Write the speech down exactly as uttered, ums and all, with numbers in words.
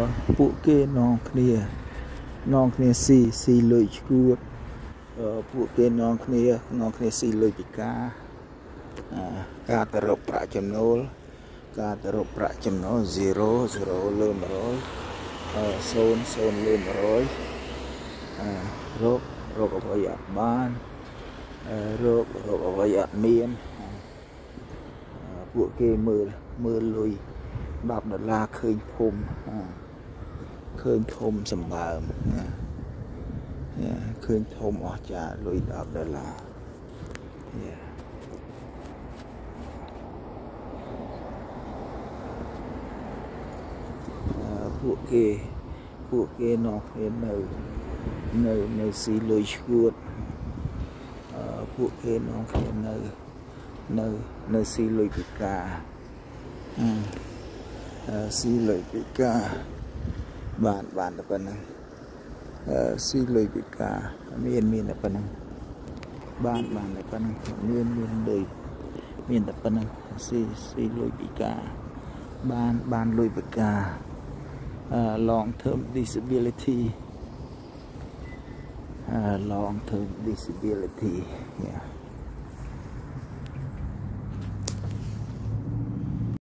ពួកគេនងគ្នានងគ្នាស៊ីស៊ីលុយឈួតពួកគេនងគ្នានងគ្នាស៊ីលុយពីការការទៅរកប្រាក់ចំណូលការទៅរកប្រាក់ចំណូល zero zero លើmột trămศูนย์ ศูนย์លើmột trămរករកអ្វីអត់បានរករកអ្វីអត់មានពួកគេមើលមើលលុយដប់ដុល្លារឃើញធំឃើញធំសម្បើមឃើញធំអស្ចារ្យលុយដប់ដុល្លារពួកគេពួកគេនាំគ្នានៅនៅនៅស៊ីលុយឈួតពួកគេនាំគ្នានៅនៅនៅស៊ីលុយពីការស៊ីលុយពីការបានបានតែប៉ុណ្ណឹងស៊ីលុយពីការមានមានតែប៉ុណ្ណឹងបានបានតែប៉ុណ្ណឹងមានមានលុយមានតែប៉ុណ្ណឹងស៊ីស៊ីលុយពីការបានបានលុយពីការ long term disability uh, long term disability yeah